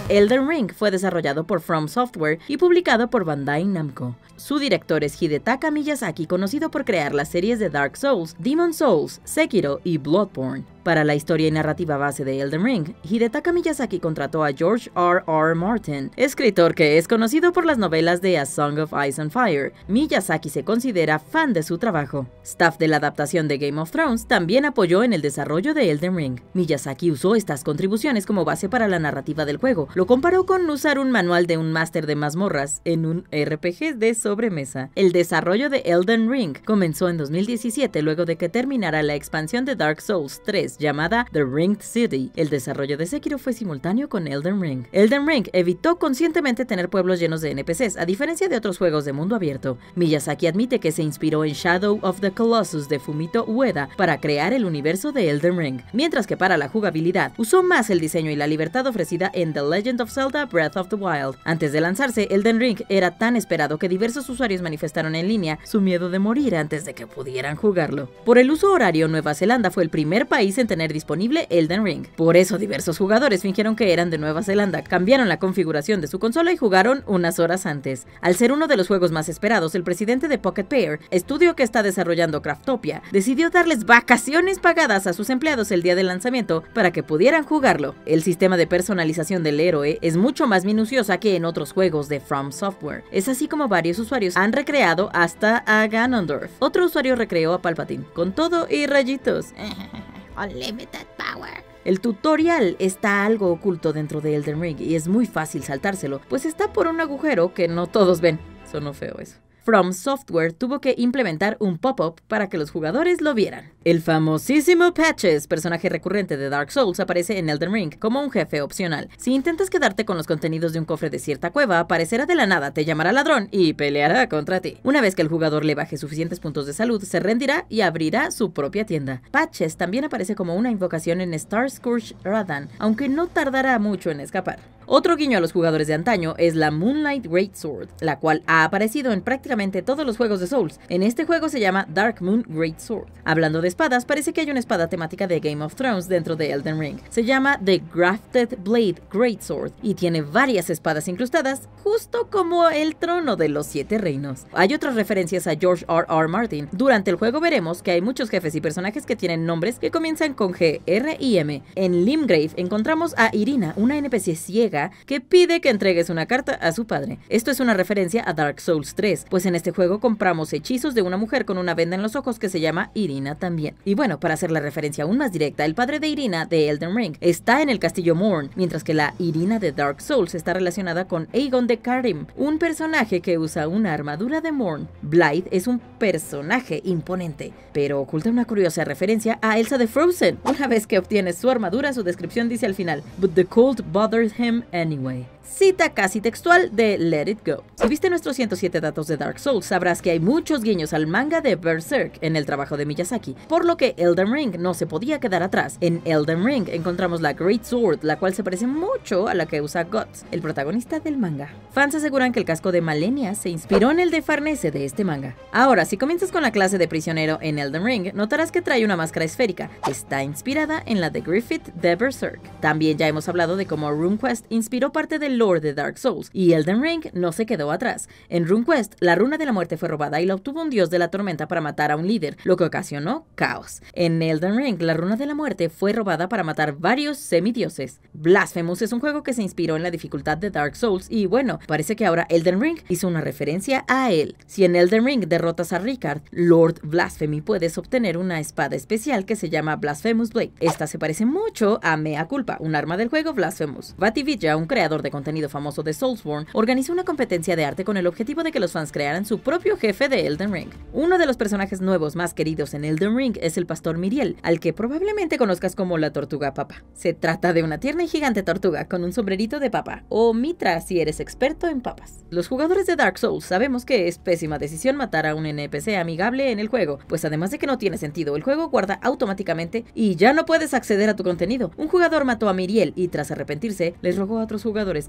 Elden Ring fue desarrollado por From Software y publicado por Bandai Namco. Su director es Hidetaka Miyazaki, conocido por crear las series de Dark Souls, Demon Souls, Sekiro y Bloodborne. Para la historia y narrativa base de Elden Ring, Hidetaka Miyazaki contrató a George R.R. Martin, escritor que es conocido por las novelas de A Song of Ice and Fire. Miyazaki se considera fan de su trabajo. Staff de la adaptación de Game of Thrones también apoyó en el desarrollo de Elden Ring. Miyazaki usó estas contribuciones como base para la narrativa del juego. Lo comparó con usar un manual de un máster de mazmorras en un RPG de sobremesa. El desarrollo de Elden Ring comenzó en 2017 luego de que terminara la expansión de Dark Souls 3 llamada The Ringed City. El desarrollo de Sekiro fue simultáneo con Elden Ring. Elden Ring evitó conscientemente tener pueblos llenos de NPCs, a diferencia de otros juegos de mundo abierto. Miyazaki admite que se inspiró en Shadow of the Colossus de Fumito Ueda para crear el universo de Elden Ring, mientras que para la jugabilidad usó más el diseño y la libertad ofrecida en The Legend of Zelda Breath of the Wild. Antes de lanzarse, Elden Ring era tan esperado que diversos usuarios manifestaron en línea su miedo de morir antes de que pudieran jugarlo. Por el uso horario, Nueva Zelanda fue el primer país en tener disponible Elden Ring. Por eso diversos jugadores fingieron que eran de Nueva Zelanda, cambiaron la configuración de su consola y jugaron unas horas antes. Al ser uno de los juegos más esperados, el presidente de Pocket Pair, estudio que está desarrollando Craftopia, decidió darles vacaciones pagadas a sus empleados el día del lanzamiento para que pudieran jugarlo. El sistema de personalización del héroe es mucho más minuciosa que en otros juegos de From Software. Es así como varios usuarios han recreado hasta a Ganondorf. Otro usuario recreó a Palpatine, con todo y rayitos. Unlimited power. El tutorial está algo oculto dentro de Elden Ring y es muy fácil saltárselo, pues está por un agujero que no todos ven. Sonó feo eso. From Software tuvo que implementar un pop-up para que los jugadores lo vieran. El famosísimo Patches, personaje recurrente de Dark Souls, aparece en Elden Ring como un jefe opcional. Si intentas quedarte con los contenidos de un cofre de cierta cueva, aparecerá de la nada, te llamará ladrón y peleará contra ti. Una vez que el jugador le baje suficientes puntos de salud, se rendirá y abrirá su propia tienda. Patches también aparece como una invocación en Star Scourge Radan, aunque no tardará mucho en escapar. Otro guiño a los jugadores de antaño es la Moonlight Greatsword, la cual ha aparecido en prácticamente todos los juegos de Souls. En este juego se llama Dark Moon Greatsword. Hablando de espadas, parece que hay una espada temática de Game of Thrones dentro de Elden Ring. Se llama The Grafted Blade Greatsword y tiene varias espadas incrustadas, justo como el trono de los 7 reinos. Hay otras referencias a George R.R. Martin. Durante el juego veremos que hay muchos jefes y personajes que tienen nombres que comienzan con G, R y M. En Limgrave encontramos a Irina, una NPC ciega que pide que entregues una carta a su padre. Esto es una referencia a Dark Souls 3, pues en este juego compramos hechizos de una mujer con una venda en los ojos que se llama Irina también. Y bueno, para hacer la referencia aún más directa, el padre de Irina de Elden Ring está en el castillo Morn, mientras que la Irina de Dark Souls está relacionada con Aegon de Karim, un personaje que usa una armadura de Morn. Blythe es un personaje imponente, pero oculta una curiosa referencia a Elsa de Frozen. Una vez que obtienes su armadura, su descripción dice al final: "But the cold bothered him anyway". Cita casi textual de Let It Go. Si viste nuestros 107 datos de Dark Souls, sabrás que hay muchos guiños al manga de Berserk en el trabajo de Miyazaki, por lo que Elden Ring no se podía quedar atrás. En Elden Ring encontramos la Great Sword, la cual se parece mucho a la que usa Guts, el protagonista del manga. Fans aseguran que el casco de Malenia se inspiró en el de Farnese de este manga. Ahora, si comienzas con la clase de prisionero en Elden Ring, notarás que trae una máscara esférica. Está inspirada en la de Griffith de Berserk. También ya hemos hablado de cómo RuneQuest inspiró parte del lore de Dark Souls, y Elden Ring no se quedó atrás. En RuneQuest, la runa de la muerte fue robada y la obtuvo un dios de la tormenta para matar a un líder, lo que ocasionó caos. En Elden Ring, la runa de la muerte fue robada para matar varios semidioses. Blasphemous es un juego que se inspiró en la dificultad de Dark Souls, y bueno, parece que ahora Elden Ring hizo una referencia a él. Si en Elden Ring derrotas a Ricard, Lord Blasphemy, puedes obtener una espada especial que se llama Blasphemous Blade. Esta se parece mucho a Mea Culpa, un arma del juego Blasphemous. VaatiVidya, un creador de contenido famoso de Soulsborne, organizó una competencia de arte con el objetivo de que los fans crearan su propio jefe de Elden Ring. Uno de los personajes nuevos más queridos en Elden Ring es el pastor Miriel, al que probablemente conozcas como la tortuga papa. Se trata de una tierna y gigante tortuga con un sombrerito de papa, o mitra si eres experto en papas. Los jugadores de Dark Souls sabemos que es pésima decisión matar a un NPC amigable en el juego, pues además de que no tiene sentido, el juego guarda automáticamente y ya no puedes acceder a tu contenido. Un jugador mató a Miriel y tras arrepentirse, les rogó a otros jugadores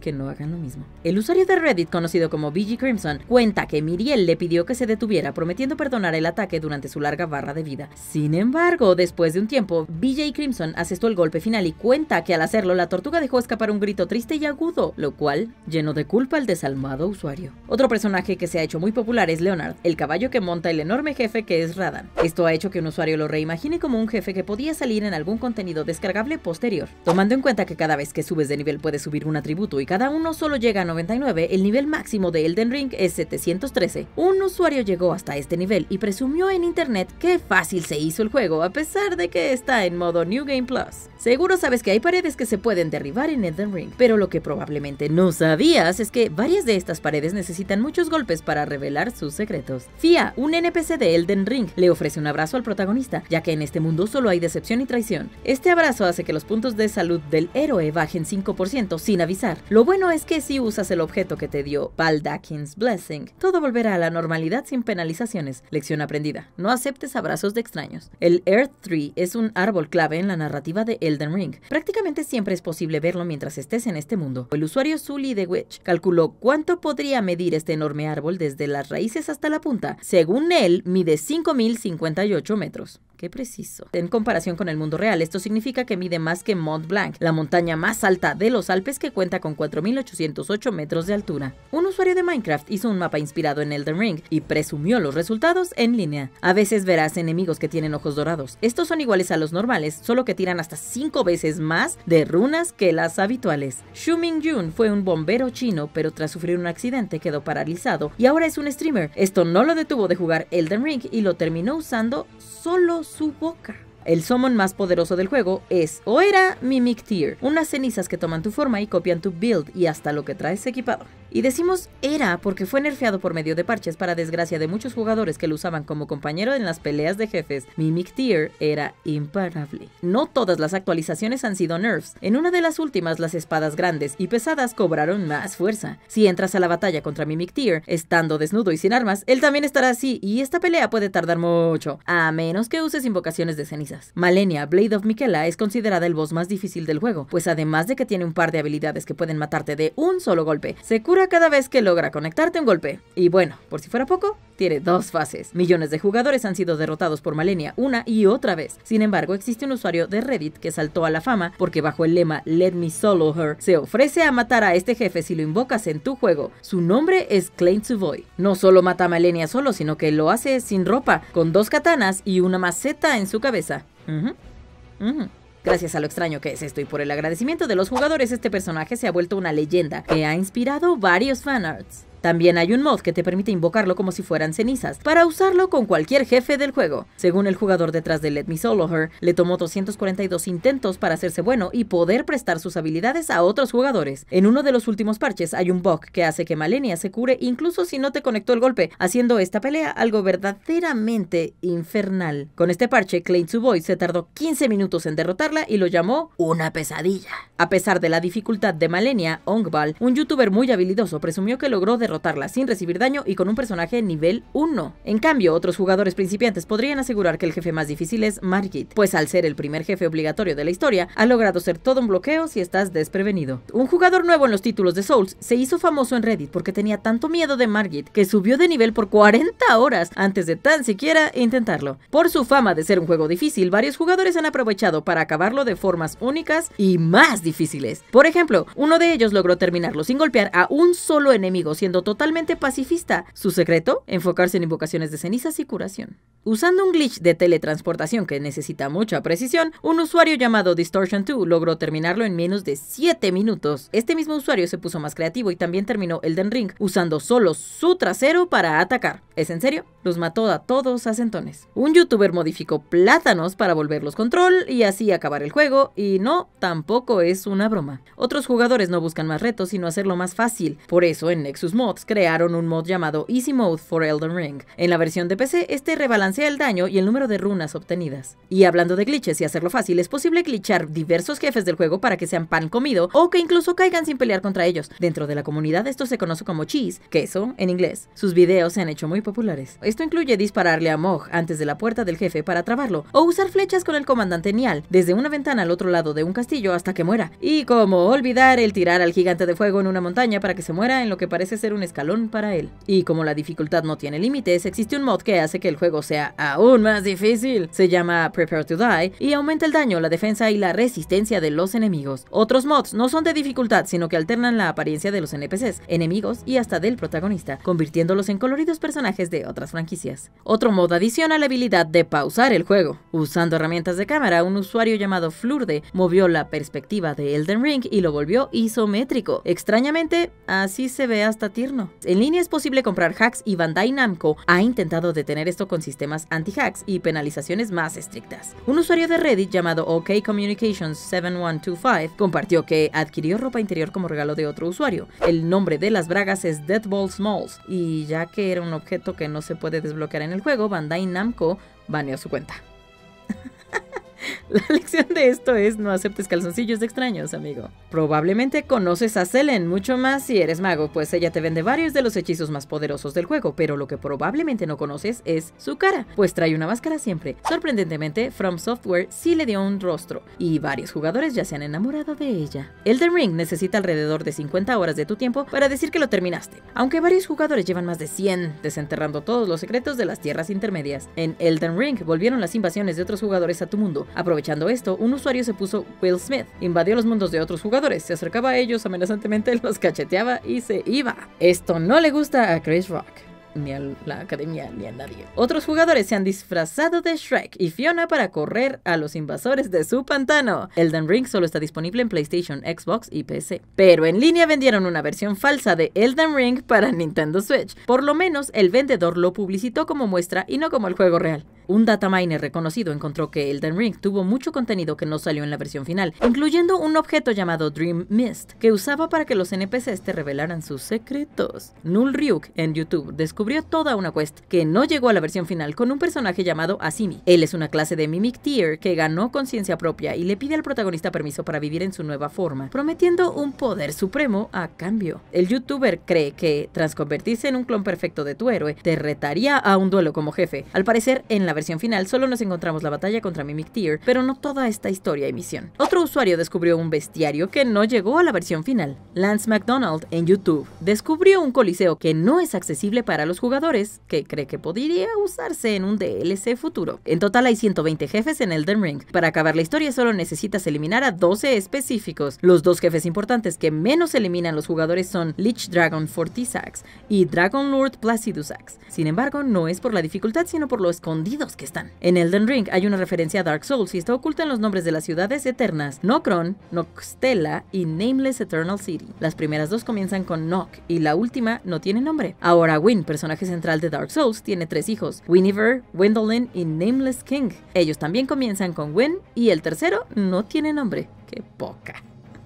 que no hagan lo mismo. El usuario de Reddit conocido como BG Crimson cuenta que Miriel le pidió que se detuviera prometiendo perdonar el ataque durante su larga barra de vida. Sin embargo, después de un tiempo, BJ Crimson asestó el golpe final y cuenta que al hacerlo la tortuga dejó escapar un grito triste y agudo, lo cual llenó de culpa al desalmado usuario. Otro personaje que se ha hecho muy popular es Leonard, el caballo que monta el enorme jefe que es Radan. Esto ha hecho que un usuario lo reimagine como un jefe que podía salir en algún contenido descargable posterior. Tomando en cuenta que cada vez que subes de nivel puedes subir un atributo y cada uno solo llega a 99, el nivel máximo de Elden Ring es 713. Un usuario llegó hasta este nivel y presumió en internet que fácil se hizo el juego a pesar de que está en modo New Game Plus. Seguro sabes que hay paredes que se pueden derribar en Elden Ring, pero lo que probablemente no sabías es que varias de estas paredes necesitan muchos golpes para revelar sus secretos. Fia, un NPC de Elden Ring, le ofrece un abrazo al protagonista, ya que en este mundo solo hay decepción y traición. Este abrazo hace que los puntos de salud del héroe bajen 5% sin avisar. Lo bueno es que si usas el objeto que te dio Baldakin's Blessing, todo volverá a la normalidad sin penalizaciones. Lección aprendida: no aceptes abrazos de extraños. El Earth Tree es un árbol clave en la narrativa de Elden Ring. Prácticamente siempre es posible verlo mientras estés en este mundo. El usuario Sully the Witch calculó cuánto podría medir este enorme árbol desde las raíces hasta la punta. Según él, mide 5.058 metros. ¡Qué preciso! En comparación con el mundo real, esto significa que mide más que Mont Blanc, la montaña más alta de los Alpes que cuenta con 4.808 metros de altura. Un usuario de Minecraft hizo un mapa inspirado en Elden Ring y presumió los resultados en línea. A veces verás enemigos que tienen ojos dorados. Estos son iguales a los normales, solo que tiran hasta 5 veces más de runas que las habituales. Xu Mingjun fue un bombero chino, pero tras sufrir un accidente quedó paralizado y ahora es un streamer. Esto no lo detuvo de jugar Elden Ring y lo terminó usando solo su boca. El summon más poderoso del juego es o era Mimic Tear, unas cenizas que toman tu forma y copian tu build y hasta lo que traes equipado. Y decimos era porque fue nerfeado por medio de parches para desgracia de muchos jugadores que lo usaban como compañero en las peleas de jefes. Mimic Tear era imparable. No todas las actualizaciones han sido nerfs. En una de las últimas, las espadas grandes y pesadas cobraron más fuerza. Si entras a la batalla contra Mimic Tear estando desnudo y sin armas, él también estará así y esta pelea puede tardar mucho, a menos que uses invocaciones de cenizas. Malenia, Blade of Miquella, es considerada el boss más difícil del juego, pues además de que tiene un par de habilidades que pueden matarte de un solo golpe, se cura cada vez que logra conectarte un golpe. Y bueno, por si fuera poco, tiene 2 fases. Millones de jugadores han sido derrotados por Malenia una y otra vez. Sin embargo, existe un usuario de Reddit que saltó a la fama porque bajo el lema Let me solo her, se ofrece a matar a este jefe si lo invocas en tu juego. Su nombre es Klein Tsuboy. No solo mata a Malenia solo, sino que lo hace sin ropa, con 2 katanas y una maceta en su cabeza. Gracias a lo extraño que es esto y por el agradecimiento de los jugadores, este personaje se ha vuelto una leyenda que ha inspirado varios fanarts. También hay un mod que te permite invocarlo como si fueran cenizas, para usarlo con cualquier jefe del juego. Según el jugador detrás de Let Me Solo Her, le tomó 242 intentos para hacerse bueno y poder prestar sus habilidades a otros jugadores. En uno de los últimos parches hay un bug que hace que Malenia se cure incluso si no te conectó el golpe, haciendo esta pelea algo verdaderamente infernal. Con este parche, Klein Tsuboy se tardó 15 minutos en derrotarla y lo llamó una pesadilla. A pesar de la dificultad de Malenia, Ongbal, un youtuber muy habilidoso, presumió que logró derrotarla sin recibir daño y con un personaje nivel 1. En cambio, otros jugadores principiantes podrían asegurar que el jefe más difícil es Margit, pues al ser el primer jefe obligatorio de la historia, ha logrado ser todo un bloqueo si estás desprevenido. Un jugador nuevo en los títulos de Souls se hizo famoso en Reddit porque tenía tanto miedo de Margit que subió de nivel por 40 horas antes de tan siquiera intentarlo. Por su fama de ser un juego difícil, varios jugadores han aprovechado para acabarlo de formas únicas y más difíciles. Por ejemplo, uno de ellos logró terminarlo sin golpear a un solo enemigo, siendo totalmente pacifista. Su secreto: enfocarse en invocaciones de cenizas y curación. Usando un glitch de teletransportación que necesita mucha precisión, un usuario llamado Distortion2 logró terminarlo en menos de 7 minutos. Este mismo usuario se puso más creativo y también terminó Elden Ring usando solo su trasero para atacar. ¿Es en serio? Los mató a todos a centones. Un youtuber modificó plátanos para volverlos control y así acabar el juego, y no, tampoco es una broma. Otros jugadores no buscan más retos sino hacerlo más fácil. Por eso en Nexus Mod mods crearon un mod llamado Easy Mode for Elden Ring. En la versión de PC, este rebalancea el daño y el número de runas obtenidas. Y hablando de glitches y hacerlo fácil, es posible glitchar diversos jefes del juego para que sean pan comido o que incluso caigan sin pelear contra ellos. Dentro de la comunidad esto se conoce como cheese, queso en inglés. Sus videos se han hecho muy populares. Esto incluye dispararle a Mog antes de la puerta del jefe para trabarlo, o usar flechas con el comandante Nial desde una ventana al otro lado de un castillo hasta que muera. Y como olvidar el tirar al gigante de fuego en una montaña para que se muera en lo que parece ser un escalón para él. Y como la dificultad no tiene límites, existe un mod que hace que el juego sea aún más difícil. Se llama Prepare to Die y aumenta el daño, la defensa y la resistencia de los enemigos. Otros mods no son de dificultad, sino que alternan la apariencia de los NPCs, enemigos y hasta del protagonista, convirtiéndolos en coloridos personajes de otras franquicias. Otro mod adiciona la habilidad de pausar el juego. Usando herramientas de cámara, un usuario llamado Flurde movió la perspectiva de Elden Ring y lo volvió isométrico. Extrañamente, así se ve hasta tierno. En línea es posible comprar hacks y Bandai Namco ha intentado detener esto con sistemas anti-hacks y penalizaciones más estrictas. Un usuario de Reddit llamado OK Communications 7125 compartió que adquirió ropa interior como regalo de otro usuario. El nombre de las bragas es Dead Ball Smalls, y ya que era un objeto que no se puede desbloquear en el juego, Bandai Namco baneó su cuenta. La lección de esto es: no aceptes calzoncillos de extraños, amigo. Probablemente conoces a Selen mucho más si eres mago, pues ella te vende varios de los hechizos más poderosos del juego, pero lo que probablemente no conoces es su cara, pues trae una máscara siempre. Sorprendentemente, From Software sí le dio un rostro, y varios jugadores ya se han enamorado de ella. Elden Ring necesita alrededor de 50 horas de tu tiempo para decir que lo terminaste, aunque varios jugadores llevan más de 100 desenterrando todos los secretos de las tierras intermedias. En Elden Ring volvieron las invasiones de otros jugadores a tu mundo. Aprovechando esto, un usuario se puso Will Smith, invadió los mundos de otros jugadores, se acercaba a ellos amenazantemente, los cacheteaba y se iba. Esto no le gusta a Chris Rock, ni a la academia, ni a nadie. Otros jugadores se han disfrazado de Shrek y Fiona para correr a los invasores de su pantano. Elden Ring solo está disponible en PlayStation, Xbox y PC. Pero en línea vendieron una versión falsa de Elden Ring para Nintendo Switch. Por lo menos el vendedor lo publicitó como muestra y no como el juego real. Un dataminer reconocido encontró que Elden Ring tuvo mucho contenido que no salió en la versión final, incluyendo un objeto llamado Dream Mist, que usaba para que los NPCs te revelaran sus secretos. Null Ryuk en YouTube descubrió toda una quest que no llegó a la versión final con un personaje llamado Asimi. Él es una clase de Mimic Tear que ganó conciencia propia y le pide al protagonista permiso para vivir en su nueva forma, prometiendo un poder supremo a cambio. El youtuber cree que, tras convertirse en un clon perfecto de tu héroe, te retaría a un duelo como jefe. Al parecer, en la versión final solo nos encontramos la batalla contra Mimic Tear, pero no toda esta historia y misión. Otro usuario descubrió un bestiario que no llegó a la versión final. Lance McDonald en YouTube descubrió un coliseo que no es accesible para los jugadores, que cree que podría usarse en un DLC futuro. En total hay 120 jefes en Elden Ring. Para acabar la historia solo necesitas eliminar a 12 específicos. Los dos jefes importantes que menos eliminan los jugadores son Lich Dragon Fortisax y Dragon Lord Placidusax. Sin embargo, no es por la dificultad, sino por lo escondidos que están. En Elden Ring hay una referencia a Dark Souls y está oculta en los nombres de las ciudades eternas Nokron, Nokstella y Nameless Eternal City. Las primeras dos comienzan con Nok y la última no tiene nombre. Ahora Wynn, personaje central de Dark Souls, tiene 3 hijos: Wynivere, Gwyndolin y Nameless King. Ellos también comienzan con Wynn y el tercero no tiene nombre. ¡Qué poca!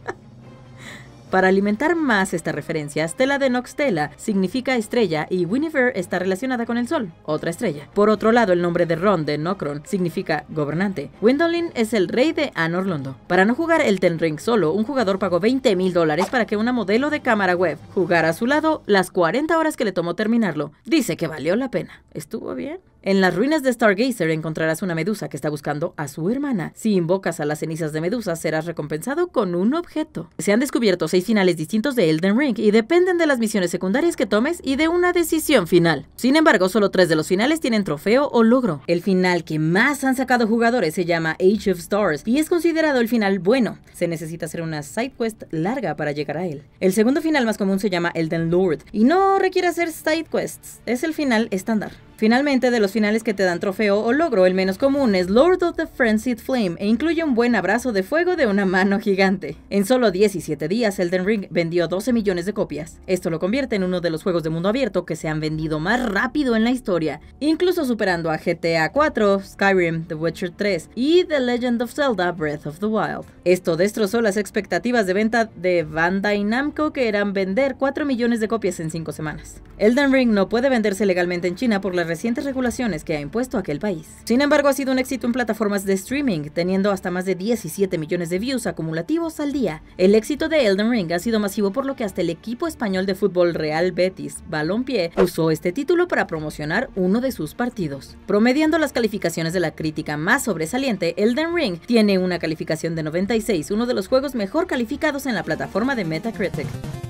Para alimentar más esta referencia, Stella de Nokstella significa estrella y Wynivere está relacionada con el sol, otra estrella. Por otro lado, el nombre de Ron de Nokron significa gobernante. Gwyndolin es el rey de Anor Londo. Para no jugar Elden Ring solo, un jugador pagó $20,000 para que una modelo de cámara web jugara a su lado las 40 horas que le tomó terminarlo. Dice que valió la pena. ¿Estuvo bien? En las ruinas de Stargazer encontrarás una medusa que está buscando a su hermana. Si invocas a las cenizas de Medusa, serás recompensado con un objeto. Se han descubierto 6 finales distintos de Elden Ring y dependen de las misiones secundarias que tomes y de una decisión final. Sin embargo, solo 3 de los finales tienen trofeo o logro. El final que más han sacado jugadores se llama Age of Stars y es considerado el final bueno. Se necesita hacer una side quest larga para llegar a él. El segundo final más común se llama Elden Lord y no requiere hacer side quests. Es el final estándar. Finalmente, de los finales que te dan trofeo o logro, el menos común es Lord of the Frenzied Flame e incluye un buen abrazo de fuego de una mano gigante. En solo 17 días, Elden Ring vendió 12 millones de copias. Esto lo convierte en uno de los juegos de mundo abierto que se han vendido más rápido en la historia, incluso superando a GTA 4, Skyrim, The Witcher 3 y The Legend of Zelda Breath of the Wild. Esto destrozó las expectativas de venta de Bandai Namco, que eran vender 4 millones de copias en 5 semanas. Elden Ring no puede venderse legalmente en China por las recientes regulaciones que ha impuesto aquel país. Sin embargo, ha sido un éxito en plataformas de streaming, teniendo hasta más de 17 millones de views acumulativos al día. El éxito de Elden Ring ha sido masivo, por lo que hasta el equipo español de fútbol Real Betis Balompié usó este título para promocionar uno de sus partidos. Promediando las calificaciones de la crítica más sobresaliente, Elden Ring tiene una calificación de 96, uno de los juegos mejor calificados en la plataforma de Metacritic.